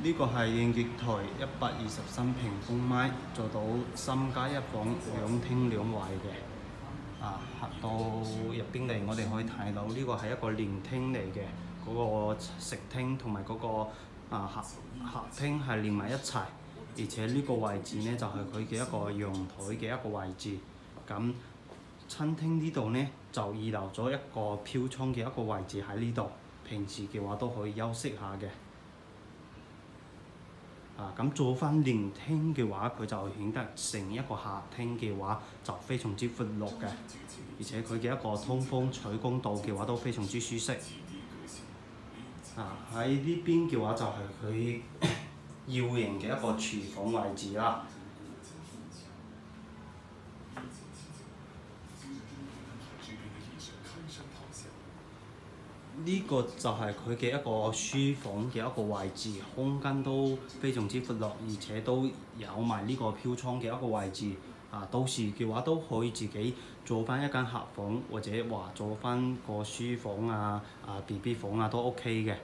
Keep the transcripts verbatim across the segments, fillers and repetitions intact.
呢個係應節台一百二十三平方米，做到三加一房，兩廳兩衛嘅。啊，行到入邊嚟，我哋可以睇到呢個係一個連廳嚟嘅，嗰、嗰個食廳同埋嗰個啊客客廳係連埋一齊，而且呢個位置呢，就係佢嘅一個陽台嘅一個位置。咁餐廳呢度呢，就預留咗一個飄窗嘅一個位置喺呢度，平時嘅話都可以休息下嘅。啊，咁做翻連廳嘅話，佢就顯得成一個客廳嘅話就非常之闊落嘅，而且佢嘅一個通風採光度嘅話都非常之舒適。啊，喺呢邊嘅話就係佢要型嘅一個廚房位置啦。呢個就係佢嘅一個書房嘅一個位置，空間都非常之闊落，而且都有埋呢個飄窗嘅一個位置。啊，到時嘅話都可以自己做翻一間客房，或者話做翻個書房啊、啊 B B 房啊都 OK 嘅。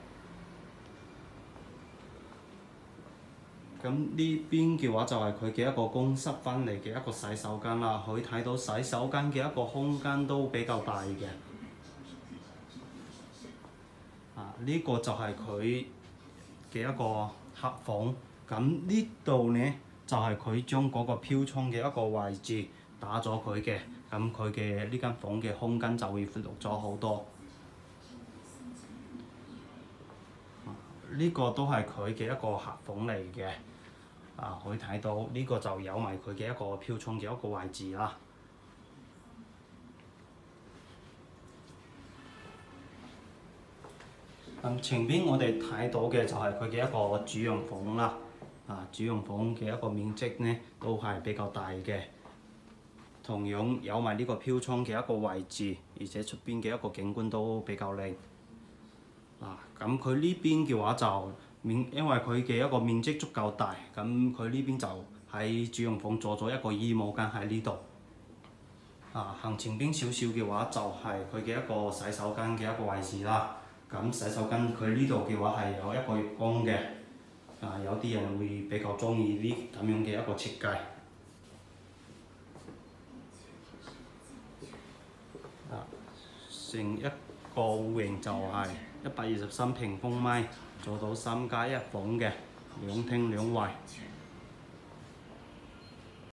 咁呢邊嘅話就係佢嘅一個公室翻嚟嘅一個洗手間啦，可以睇到洗手間嘅一個空間都比較大嘅。啊！呢個就係佢嘅一個客房，咁呢度呢，就係佢將嗰個飄窗嘅一個位置打咗佢嘅，咁佢嘅呢間房嘅空間就會闊落咗好多。呢個都係佢嘅一個客房嚟嘅，啊可以睇到呢個就有埋佢嘅一個飄窗嘅一個位置啦。咁前邊我哋睇到嘅就係佢嘅一個主陽房啦，啊主陽房嘅一個面積呢都係比較大嘅，同樣有埋呢個飄窗嘅一個位置，而且出邊嘅一個景觀都比較靚。啊，咁佢呢邊嘅話就面，因為佢嘅一個面積足夠大，咁佢呢邊就喺主陽房做咗一個衣帽間喺呢度。啊，行前邊少少嘅話就係佢嘅一個洗手間嘅一個位置啦。咁洗手間佢呢度嘅話係有一個浴缸嘅，啊有啲人會比較中意呢咁樣嘅一個設計。啊，成一個戶型就係一百二十三平方米，做到三加一房嘅，兩廳兩衛。